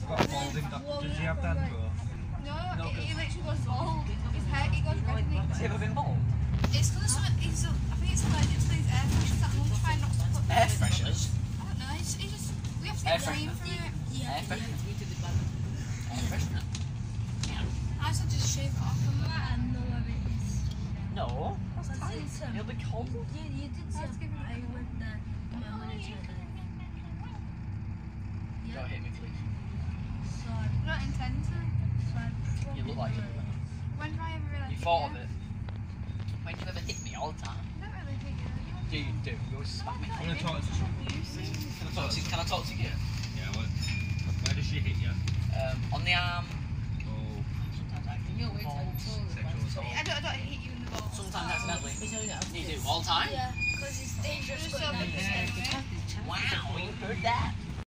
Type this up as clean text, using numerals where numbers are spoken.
got a balding doctor. Does he have dandruff? No, he literally goes bald. His hair, he goes red. Has he ever been bald? It's because of something, I think it's allergic to these air fresheners at home, trying not to put them. Air fresheners? I don't know, he just, we have to get cream from it. Air freshener? Air freshener? I said just shave it off and that. No. That's tight. It'll be cold. You did say I went there when it's Don't hit me, please. So I don't intend to. You look like you. When do I ever realise? You thought of it. When do you ever hit me all the time? I don't really think it. Do you do? You always smack me. I'm gonna talk to you. Can I talk to you? Yeah, where does she hit you? On the arm. Oh, Sometimes I can sexual assault. I don't hit you in the balls. Sometimes accidentally. You do all the time? yeah, because it's dangerous. Just so But big, now yeah. Wow, you heard that?